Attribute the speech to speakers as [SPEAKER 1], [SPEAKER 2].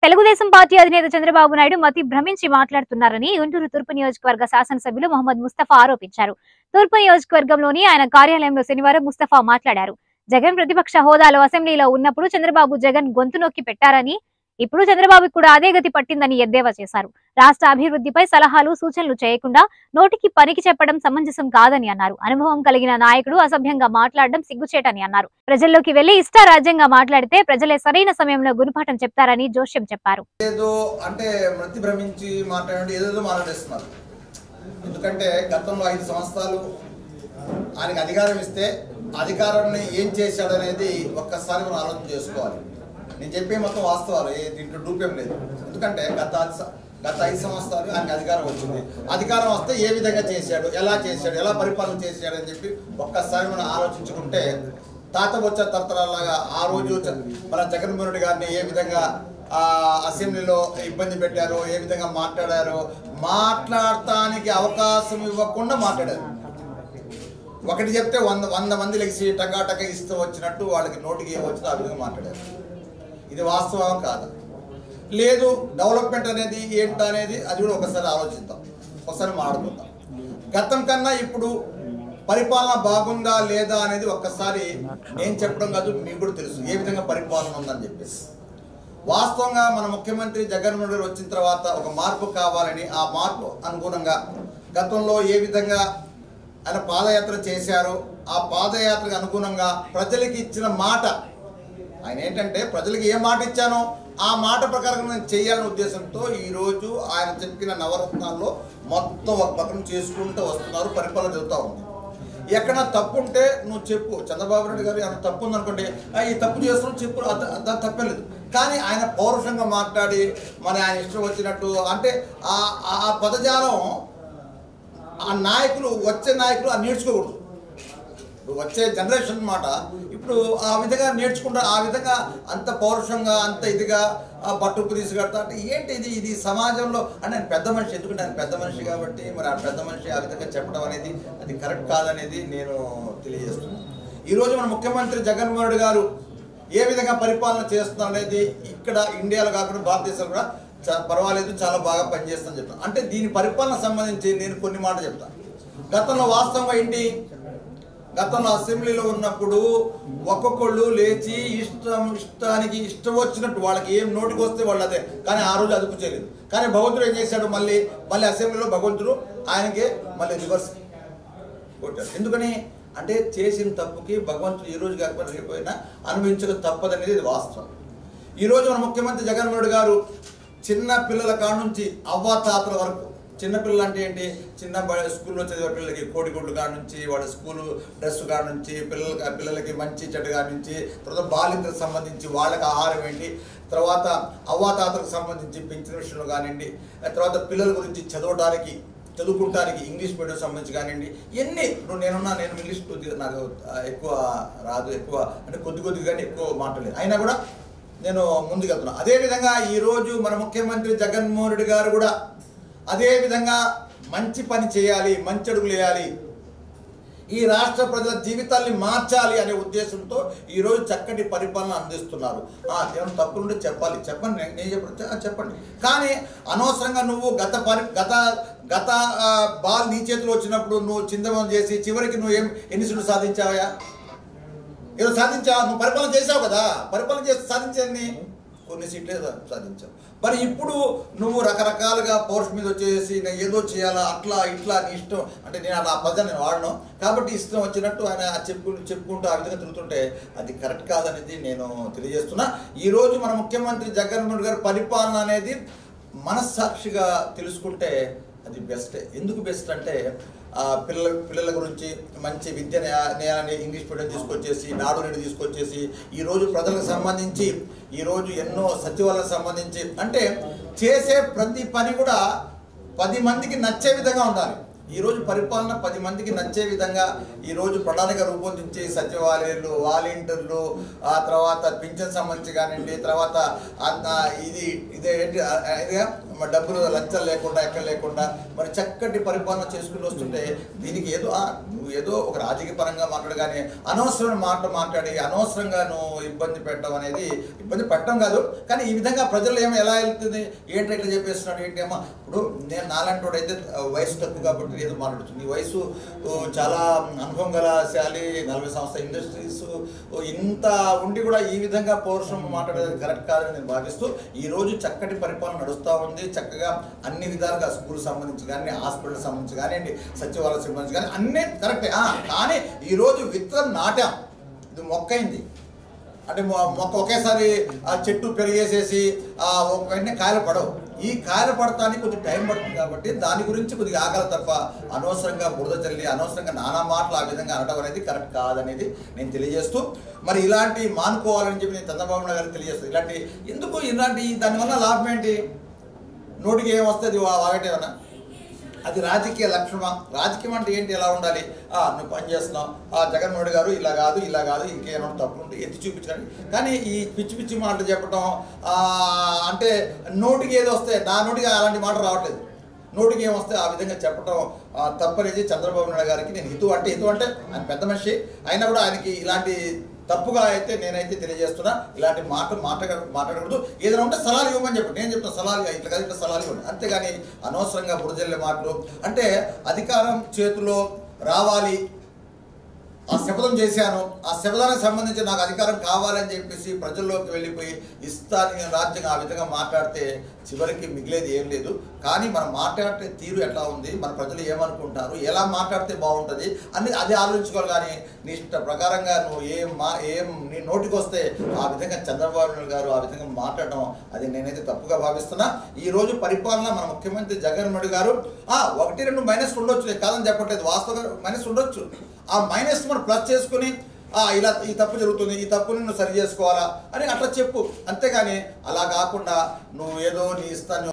[SPEAKER 1] Telugu Desam party అధినేత చంద్రబాబు నాయుడు మతి భ్రమించి మాట్లాడుతున్నారని గుంటూరు తూర్పు నియోజకవర్గ శాసనసభ్యులు మొహమ్మద్ ముస్తఫా ఆరోపించారు. తూర్పు నియోజకవర్గంలోని ఆయన కార్యాలయంలో శనివారం ముస్తఫా మాట్లాడారు. జగన్ ప్రతిపక్ష హోదాలో అసెంబ్లీలో ఉన్నప్పుడు చంద్రబాబు జగన్ గొంతు నొక్కి పెట్టారని, ఇప్పుడు చంద్రబాబుకు కూడా అదే గతి పట్టిందని ఎద్దేవా చేశారు. రాష్ట్ర అభివృద్ధిపై సలహాలు సూచనలు చేయకుండా నోటికి పనికి చెప్పడం సమంజసం కాదని అన్నారు. అనుభవం కలిగిన నాయకుడు అసభ్యంగా మాట్లాడడం సిగ్గుచేటని అన్నారు. ప్రజల్లోకి వెళ్లి ఇష్టారాజ్యంగా మాట్లాడితే ప్రజలే సరైన సమయంలో గుణపాఠం చెప్తారని జోష్యం చెప్పారు.
[SPEAKER 2] ఎందుకంటే గతంలో 5 సంవత్సరాలు ఆయనకు అధికారం ఇస్తే అధికారాన్ని ఏం చేశాడనేది ఒక్కసారి మనం ఆలోచన చేసుకోవాలి. నేను చెప్పే మొత్తం వాస్తవాలు, దీంట్లో డూపేం లేదు. ఎందుకంటే గత 5 సంవత్సరాలు ఆయనకు అధికారం వచ్చింది. అధికారం వస్తే ఏ విధంగా చేశాడు, ఎలా పరిపాలన చేశాడు అని చెప్పి ఒక్కసారి మనం ఆలోచించుకుంటే తాత వచ్చే తరతరాలాగా ఆ రోజు మన జగన్మోహన్ రెడ్డి గారిని ఏ విధంగా అసెంబ్లీలో ఇబ్బంది పెట్టారో, ఏ విధంగా మాట్లాడారో, మాట్లాడటానికి అవకాశం ఇవ్వకుండా మాట్లాడారు. ఒకటి చెప్తే 100 మంది లెగిసి టకాటక ఇస్తూ వచ్చినట్టు వాళ్ళకి నోటికి ఏం వచ్చిందో ఆ విధంగా మాట్లాడారు. ఇది వాస్తవం కాదు. లేదు, డెవలప్మెంట్ అనేది ఏంటనేది అది కూడా ఒకసారి ఆలోచిద్దాం, ఒకసారి మాట్లాడుకుందాం. గతం కన్నా ఇప్పుడు పరిపాలన బాగుందా లేదా అనేది ఒక్కసారి నేను చెప్పడం కాదు, మీకు కూడా తెలుసు ఏ విధంగా పరిపాలన ఉందని చెప్పేసి. వాస్తవంగా మన ముఖ్యమంత్రి జగన్మోహన్ రెడ్డి వచ్చిన తర్వాత ఒక మార్పు కావాలని, ఆ మార్పు అనుగుణంగా గతంలో ఏ విధంగా ఆయన పాదయాత్ర చేశారో ఆ పాదయాత్రకు అనుగుణంగా ప్రజలకి ఇచ్చిన మాట, ఆయన ఏంటంటే ప్రజలకు ఏ మాట ఇచ్చానో ఆ మాట ప్రకారం నేను చేయాలనే ఉద్దేశంతో ఈరోజు ఆయన చెప్పిన నవరత్నాల్లో మొత్తం ఒక పక్కన చేసుకుంటూ వస్తున్నారు. పరిపాలన జరుగుతూ ఉంది. ఎక్కడ తప్పు ఉంటే నువ్వు చెప్పు. చంద్రబాబు నాయుడు గారు ఏమైనా తప్పు ఉందనుకోండి, ఈ తప్పు చేస్తున్నావు చెప్పు, దాని తప్పే లేదు. కానీ ఆయన పౌరుషంగా మాట్లాడి ఆయన ఇష్టం వచ్చినట్టు అంటే ఆ పదజాలం ఆ నాయకులు, వచ్చే నాయకులు నేర్చుకోకూడదు. వచ్చే జనరేషన్ మాట ఇప్పుడు ఆ విధంగా నేర్చుకుంటారు. ఆ విధంగా అంత పౌరుషంగా, అంత ఇదిగా పట్టుకు తీసుకెడతా అంటే ఏంటి ఇది సమాజంలో అంటే ఆయన పెద్ద మనిషి. ఎందుకంటే ఆయన పెద్ద మనిషి కాబట్టి మరి ఆ పెద్ద మనిషి ఆ విధంగా చెప్పడం అనేది అది కరెక్ట్ కాదనేది నేను తెలియజేస్తున్నాను. ఈరోజు మన ముఖ్యమంత్రి జగన్మోహన్ రెడ్డి గారు ఏ విధంగా పరిపాలన చేస్తున్నారు అనేది ఇక్కడ ఇండియాలో కాకుండా భారతదేశంలో కూడా పర్వాలేదు, చాలా బాగా పనిచేస్తుందని చెప్తాను. అంటే దీని పరిపాలన సంబంధించి నేను కొన్ని మాటలు చెప్తాను. గతంలో వాస్తవంగా ఏంటి, గతంలో అసెంబ్లీలో ఉన్నప్పుడు ఒక్కొక్కళ్ళు లేచి ఇష్టానికి ఇష్టం వచ్చినట్టు వాళ్ళకి ఏం నోటికి వస్తే వాళ్ళు అదే. కానీ ఆ రోజు అదుపు చేయలేదు. కానీ భగవంతుడు ఏం చేశాడు, మళ్ళీ అసెంబ్లీలో భగవంతుడు ఆయనకి మళ్ళీ రివర్స్ కొట్టాడు. ఎందుకని అంటే చేసిన తప్పుకి భగవంతుడు ఈ రోజు కాకపోయినా రేపోయినా అనుభవించడం తప్పదనేది ఇది వాస్తవం. ఈరోజు మన ముఖ్యమంత్రి జగన్మోహన్ రెడ్డి గారు చిన్న పిల్లల కాడ నుంచి అవ్వాతాతల వరకు, చిన్నపిల్లలు అంటే ఏంటి, చిన్న స్కూల్లో చదివే పిల్లలకి కోడిగుడ్లు కాడ నుంచి, వాళ్ళ స్కూలు డ్రెస్ కాడ నుంచి, పిల్లలకి మంచి చెడ్డ కాడ నుంచి, తర్వాత బాలింతలకు సంబంధించి వాళ్ళకి ఆహారం ఏంటి, తర్వాత అవ్వాతాతలకు సంబంధించి పెంచిన విషయంలో కానివ్వండి, తర్వాత పిల్లల గురించి చదువుకుంటానికి ఇంగ్లీష్ మీడియం సంబంధించి కానివ్వండి, ఇవన్నీ ఇప్పుడు నేను ఇంగ్లీష్ నాకు ఎక్కువ రాదు, ఎక్కువ అంటే కొద్దిగా ఎక్కువ మాట్లాడలేదు, అయినా కూడా నేను ముందుకు వెళ్తున్నాను. అదేవిధంగా ఈరోజు మన ముఖ్యమంత్రి జగన్మోహన్ రెడ్డి గారు కూడా అదేవిధంగా మంచి పని చేయాలి, మంచి అడుగులు వేయాలి, ఈ రాష్ట్ర ప్రజల జీవితాల్ని మార్చాలి అనే ఉద్దేశంతో ఈరోజు చక్కటి పరిపాలన అందిస్తున్నారు. ఏమైనా తప్పులుంటే చెప్పండి, నేను చెప్పండి. కానీ అనవసరంగా నువ్వు గత బాల్ నీ చేతిలో వచ్చినప్పుడు నువ్వు చిందమం చేసి చివరికి నువ్వు ఎన్ని సీట్లు సాధించావా? ఏదో సాధించావా? నువ్వు పరిపాలన చేసావు కదా, పరిపాలన చేసి సాధించేది కొన్ని సీట్లే సాధించావు. మరి ఇప్పుడు నువ్వు రకరకాలుగా పౌరుషం మీద వచ్చేసి నేను ఏదో చేయాలా, అట్లా ఇట్లా నీ ఇష్టం అంటే నేను అలా పదాన్ని నేను వాడను కాబట్టి ఇష్టం వచ్చినట్టు ఆయన చెప్పుకుంటూ ఆ విధంగా తిరుగుతుంటే అది కరెక్ట్ కాదనేది నేను తెలియజేస్తున్నా. ఈరోజు మన ముఖ్యమంత్రి జగన్మోహన్ రెడ్డి గారి పరిపాలన అనేది మనస్సాక్షిగా తెలుసుకుంటే అది బెస్టే. ఎందుకు బెస్ట్ అంటే పిల్లల గురించి మంచి విద్య నేయాన్ని ఇంగ్లీష్ మీడియం తీసుకొచ్చేసి, నాడు నేడు తీసుకొచ్చేసి, ఈరోజు ప్రజలకు సంబంధించి ఈరోజు ఎన్నో సచివాలయాలకు సంబంధించి అంటే చేసే ప్రతి పని కూడా 10 మందికి నచ్చే విధంగా ఉండాలి. ఈరోజు పరిపాలన 10 మందికి నచ్చే విధంగా ఈరోజు ప్రణాళిక రూపొందించి సచివాలయాలు, వాలంటీర్లు, ఆ తర్వాత పింఛన్ సంబంధించి కానివ్వండి, తర్వాత ఇదేంటి డబ్బులు లంచాలు లేకుండా ఎక్కడ లేకుండా మరి చక్కటి పరిపాలన చేసుకుంటూ వస్తుంటే దీనికి ఏదో నువ్వు ఏదో ఒక రాజకీయ పరంగా మాట్లాడు కానీ అనవసరమైన మాట మాట్లాడి అనవసరంగా నువ్వు ఇబ్బంది పెట్టడం అనేది ఇబ్బంది పెట్టడం కాదు. కానీ ఈ విధంగా ప్రజలు ఎలా వెళ్తుంది ఏంటి ఎట్లా చెప్పేస్తున్నాడు ఏంటేమో. ఇప్పుడు నేను నాలాంటి అయితే వయసు తక్కువ కాబట్టి ఏదో మాట్లాడుతుంది. ఈ వయసు చాలా అనుభవం గల శాలి 40 సంవత్సరాల ఇండస్ట్రీస్ ఇంత ఉండి కూడా ఈ విధంగా పౌరుషం మాట్లాడేది కరెక్ట్ కాదని నేను భావిస్తూ ఈరోజు చక్కటి పరిపాలన నడుస్తూ ఉంది. చక్కగా అన్ని విధాలుగా స్కూల్ సంబంధించి కానీ హాస్పిటల్ సంబంధించి కానివ్వండి సచివాలయం సంబంధించి కానీ అన్నీ కరెక్టే. కానీ ఈరోజు విత్తనం నాటాం, ఇది మొక్కైంది అంటే మొక్క ఒకేసారి ఆ చెట్టు పెరిగేసేసి వెంటనే కాయలు పడవు. ఈ కాయలు పడటానికి కొద్దిగా టైం పడుతుంది కాబట్టి దాని గురించి కొద్దిగా ఆగలి తప్ప అనవసరంగా బురద చల్లి అనవసరంగా నానా మాటలు ఆ విధంగా అనడం అనేది కరెక్ట్ కాదనేది నేను తెలియజేస్తూ మరి ఇలాంటి మానుకోవాలని చెప్పి నేను చంద్రబాబు నాయుడు గారికి తెలియజేస్తాను. ఇలాంటి దానివల్ల లాభం ఏంటి? నోటికి ఏం వస్తుంది వాగటేమన్నా? అది రాజకీయ లక్షణమా? రాజకీయం అంటే ఏంటి, ఎలా ఉండాలి? నువ్వు పని చేస్తున్నావు, జగన్మోహన్ గారు ఇలా కాదు ఇంకేమైనా తప్పులు ఉంటే ఎత్తి చూపించండి. కానీ ఈ పిచ్చి మాటలు చెప్పడం అంటే నోటికి ఏదో వస్తే నా నోటికి అలాంటి మాటలు రావట్లేదు. నోటికి ఏమొస్తే ఆ విధంగా చెప్పడం తప్పనేది చంద్రబాబు నాయుడు గారికి నేను హితవు అంటే ఆయన పెద్ద మనిషి అయినా కూడా ఆయనకి ఇలాంటి తప్పుగా అయితే నేనైతే తెలియజేస్తున్నా. ఇలాంటి మాట్లాడకూడదు. ఏదైనా ఉంటే సలహాలు ఇవ్వమని చెప్పి నేను చెప్తాను. సలహాలు ఇట్లా కాదు ఇట్లా సలహాలు ఇవ్వండి, అంతేగాని అనవసరంగా బురజల్లే మాటలు. అంటే అధికారం చేతిలో రావాలి, ఆ శపథం చేశాను, ఆ శపథానికి సంబంధించి నాకు అధికారం కావాలని చెప్పేసి ప్రజల్లోకి వెళ్ళిపోయి ఇస్తాను రాజ్యంగా ఆ విధంగా మాట్లాడితే చివరికి మిగిలేది ఏం లేదు. కానీ మనం మాట్లాడే తీరు ఎట్లా ఉంది, మన ప్రజలు ఏమనుకుంటారు, ఎలా మాట్లాడితే బాగుంటుంది అని అది ఆలోచించుకోవాలి. కానీ నీ ఇష్ట ప్రకారంగా నువ్వు నీ నోటికి వస్తే ఆ విధంగా చంద్రబాబు నాయుడు గారు ఆ విధంగా మాట్లాడడం అది నేనైతే తప్పుగా భావిస్తున్నా. ఈరోజు పరిపాలన మన ముఖ్యమంత్రి జగన్మోహన్ గారు 1-2 మైనస్ ఉండొచ్చు, కాదని చెప్పట్లేదు, వాస్తవంగా మైనస్ ఉండొచ్చు. ఆ మైనస్ మనం ప్లస్ చేసుకుని ఇలా ఈ తప్పు జరుగుతుంది, ఈ తప్పుని నువ్వు సరి చేసుకోవాలా అని అట్లా చెప్పు. అంతేగాని అలా కాకుండా నువ్వు ఏదో నీ ఇస్తాను